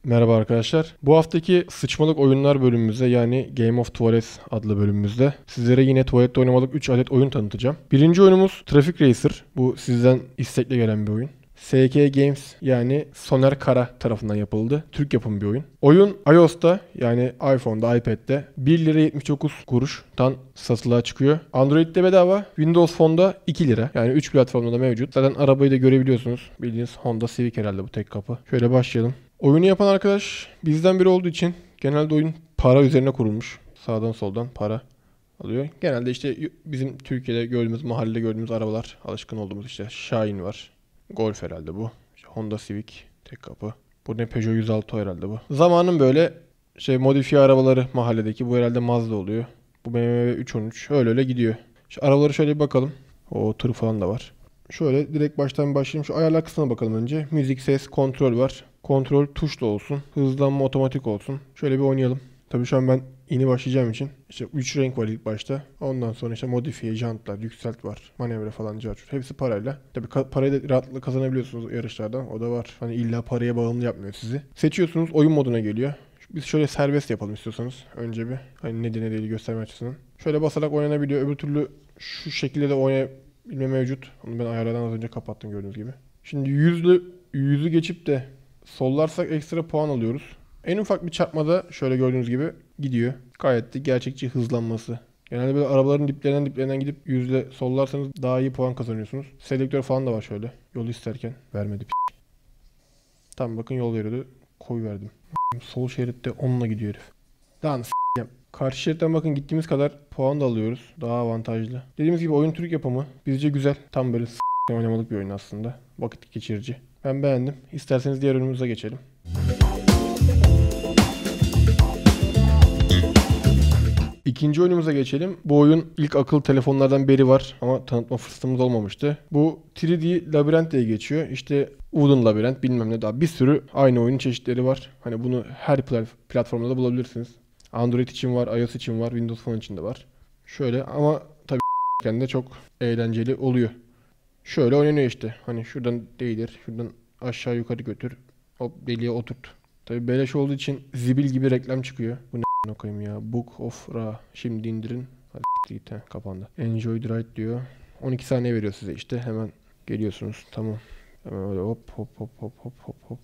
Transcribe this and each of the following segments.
Merhaba arkadaşlar. Bu haftaki sıçmalık oyunlar bölümümüzde yani Game of Tuvalet adlı bölümümüzde sizlere yine tuvalette oynamalık 3 adet oyun tanıtacağım. Birinci oyunumuz Traffic Racer. Bu sizden istekle gelen bir oyun. SK Games yani Soner Kara tarafından yapıldı. Türk yapımı bir oyun. Oyun iOS'ta yani iPhone'da, iPad'de 1 lira 79 kuruştan satılığa çıkıyor. Android'de bedava, Windows Phone'da 2 lira. Yani 3 platformda da mevcut. Zaten arabayı da görebiliyorsunuz. Bildiğiniz Honda Civic herhalde bu tek kapı. Şöyle başlayalım. Oyunu yapan arkadaş bizden biri olduğu için genelde oyun para üzerine kurulmuş. Sağdan soldan para alıyor. Genelde işte bizim Türkiye'de gördüğümüz, mahallede gördüğümüz arabalar, alışkın olduğumuz işte Şahin var. Golf herhalde bu. İşte Honda Civic tek kapı. Bu ne, Peugeot 106 herhalde bu. Zamanın böyle modifiye arabaları mahalledeki. Bu herhalde Mazda oluyor. Bu BMW 313. Öyle gidiyor. Şu arabaları şöyle bir bakalım. O tır falan da var. Şöyle direkt baştan başlayayım. Şu ayarlar kısmına bakalım önce. Müzik, ses, kontrol var. Kontrol tuşla olsun. Hızlanma otomatik olsun. Şöyle bir oynayalım. Tabii şu an ben yeni başlayacağım için işte 3 renk var ilk başta. Ondan sonra işte modifiye, jantlar, yükselt var. Manevra falan carçur. Hepsi parayla. Tabii parayı da rahatlıkla kazanabiliyorsunuz yarışlardan. O da var. Hani illa paraya bağımlı yapmıyor sizi. Seçiyorsunuz, oyun moduna geliyor. Biz şöyle serbest yapalım istiyorsanız. Önce bir hani ne değil gösterme açısından. Şöyle basarak oynanabiliyor. Öbür türlü şu şekilde de oynayabilme mevcut. Onu ben ayarlardan az önce kapattım gördüğünüz gibi. Şimdi yüzü geçip de sollarsak ekstra puan alıyoruz. En ufak bir çarpmada şöyle gördüğünüz gibi gidiyor. Gayet de gerçekçi hızlanması. Genelde böyle arabaların diplerinden gidip yüzle sollarsanız daha iyi puan kazanıyorsunuz. Selektör falan da var şöyle. Yol isterken vermedi Tam bakın yol veriyordu. Koy verdim. Sol şeritte onunla gidiyor herif. Lan karşı şeritten bakın gittiğimiz kadar puan da alıyoruz. Daha avantajlı. Dediğimiz gibi oyun Türk yapımı. Bizce güzel. Tam böyle oynamalık bir oyun aslında. Vakit geçirici. Ben beğendim. İsterseniz diğer oyunumuza geçelim. İkinci oyunumuza geçelim. Bu oyun ilk akıllı telefonlardan beri var ama tanıtma fırsatımız olmamıştı. Bu 3D Labirent diye geçiyor. İşte Wooden Labirent bilmem ne daha bir sürü aynı oyunun çeşitleri var. Hani bunu her platformda da bulabilirsiniz. Android için var, iOS için var, Windows Phone için de var. Şöyle ama tabii de çok eğlenceli oluyor. Şöyle oynanıyor işte. Hani şuradan değdir, şuradan aşağı yukarı götür. Hop deliğe oturt. Tabii beleş olduğu için zibil gibi reklam çıkıyor. Bu ne koyayım ya. Book of Ra. Şimdi indirin. Hadi git kapandı. Enjoy the ride diyor. 12 saniye veriyor size işte. Hemen geliyorsunuz. Tamam. Hemen öyle hop hop hop hop hop hop hop.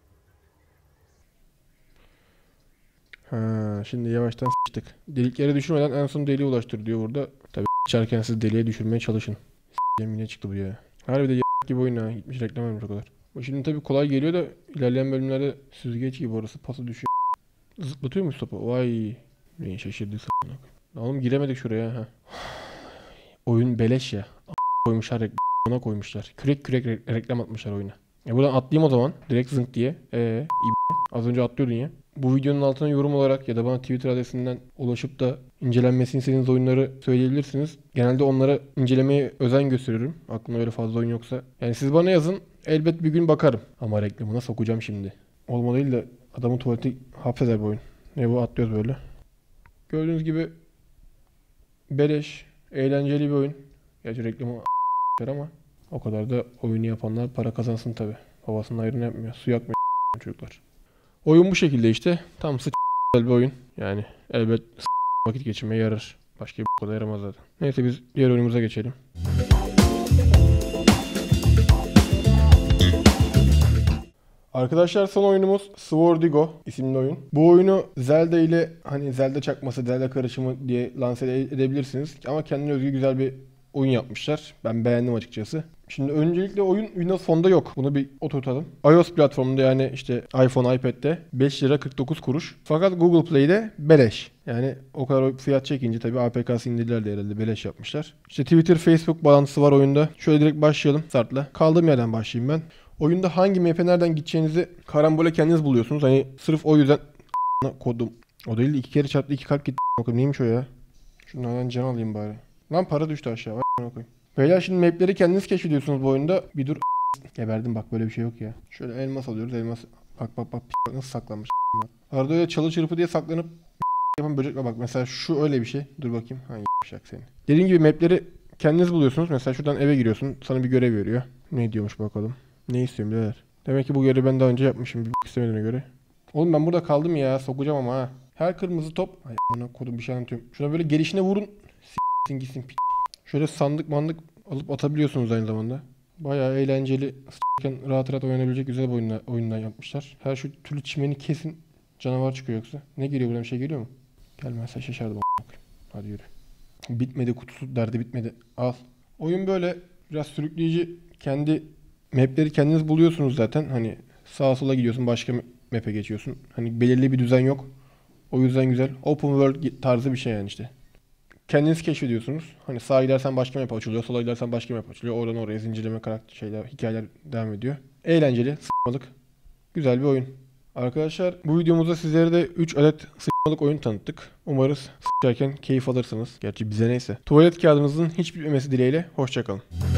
Ha, şimdi yavaştan sıçtık. Deliklere düşürmeden en son deliğe ulaştır diyor burada. Tabii sıçarken siz deliğe düşürmeye çalışın. Yine çıktı bu ya. Harbide gibi oyun ha. Gitmiş reklam vermiş o kadar. Şimdi tabii kolay geliyor da ilerleyen bölümlerde süzgeç gibi orası pası düşüyor. Zıplatıyormuş topu. Vay. Neyi şaşırdı s***ına. Oğlum giremedik şuraya ha. Oyun beleş ya. Koymuşlar reklamına koymuşlar. Kürek reklam atmışlar oyuna. Buradan atlayayım o zaman. Direkt zınk diye. Az önce atlıyordun ya. Bu videonun altına yorum olarak ya da bana Twitter adresinden ulaşıp da incelenmesini istediğiniz oyunları söyleyebilirsiniz. Genelde onlara incelemeye özen gösteriyorum. Aklımda öyle fazla oyun yoksa. Yani siz bana yazın. Elbet bir gün bakarım. Ama reklamına sokacağım şimdi. Olma değil de adamın tuvaleti hapseder bu oyun. Ne bu, atlıyoruz böyle. Gördüğünüz gibi beleş, eğlenceli bir oyun. Gerçi reklamı ama o kadar da oyunu yapanlar para kazansın tabi. Babasının ayrını yapmıyor. Su yakmıyor çocuklar. Oyun bu şekilde işte. Tam bir oyun. Yani elbet vakit geçirmeye yarar. Başka bir kadar yaramaz zaten. Neyse biz diğer oyunumuza geçelim. Arkadaşlar son oyunumuz Swordigo isimli oyun. Bu oyunu Zelda ile hani Zelda çakması, Zelda karışımı diye lanse edebilirsiniz. Ama kendine özgü güzel bir oyun yapmışlar. Ben beğendim açıkçası. Şimdi öncelikle oyun Windows Phone'da yok. Bunu bir oturtalım. iOS platformunda yani işte iPhone, iPad'de 5 lira 49 kuruş. Fakat Google Play'de beleş. Yani o kadar fiyat çekince tabii APK'sı indirdiler de herhalde beleş yapmışlar. İşte Twitter, Facebook bağlantısı var oyunda. Şöyle direkt başlayalım startla. Kaldığım yerden başlayayım ben. Oyunda hangi map'e nereden gideceğinizi karambole kendiniz buluyorsunuz. Hani sırf o yüzden kodum. O değil de 2 kere çarptı 2 kalp gitti. Neymiş o ya? Şunlardan can alayım bari. Lan para düştü aşağı. Beyler şimdi map'leri kendiniz keşfediyorsunuz bu oyunda. Bir dur. Geberdim bak, böyle bir şey yok ya. Şöyle elmas alıyoruz. Elmas. Bak nasıl saklanmış. Arada öyle çalı çırpı diye saklanıp yapan böcek var bak. Mesela şu öyle bir şey. Dur bakayım. Ha yapacak seni. Dediğim gibi map'leri kendiniz buluyorsunuz. Mesela şuradan eve giriyorsun. Sana bir görev veriyor. Ne diyormuş bakalım. Ne istiyorum birader? Demek ki bu görevi ben daha önce yapmışım. Bir istemediğine göre. Oğlum ben burada kaldım ya. Sokacağım ama ha. Her kırmızı top. Ay bana kodum bir şey anlatıyorum. Şuna böyle gelişine vurun. S**sin gitsin piç. Şöyle sandık mandık alıp atabiliyorsunuz aynı zamanda. Bayağı eğlenceli. S**ken rahat rahat oynanabilecek güzel bir oyundan yapmışlar. Her şu türlü çimeni kesin. Canavar çıkıyor yoksa. Ne geliyor buradan, bir şey geliyor mu? Gelmezse şaşardım a**. Hadi yürü. Bitmedi kutusu, derdi bitmedi. Al. Oyun böyle biraz sürükleyici. Kendi mapleri kendiniz buluyorsunuz zaten. Hani sağa sola gidiyorsun, başka map'e geçiyorsun. Hani belirli bir düzen yok. O yüzden güzel. Open world tarzı bir şey yani işte. Kendiniz keşfediyorsunuz. Hani sağa gidersen başka map açılıyor, sola gidersen başka map açılıyor. Oradan oraya zincirleme karakter şeyler, hikayeler devam ediyor. Eğlenceli, sıkmalık, güzel bir oyun. Arkadaşlar bu videomuzda sizlere de 3 adet sıçmalık oyun tanıttık. Umarız sıçarken keyif alırsınız. Gerçi bize neyse. Tuvalet kağıdınızın hiç bitmemesi dileğiyle. Hoşça kalın.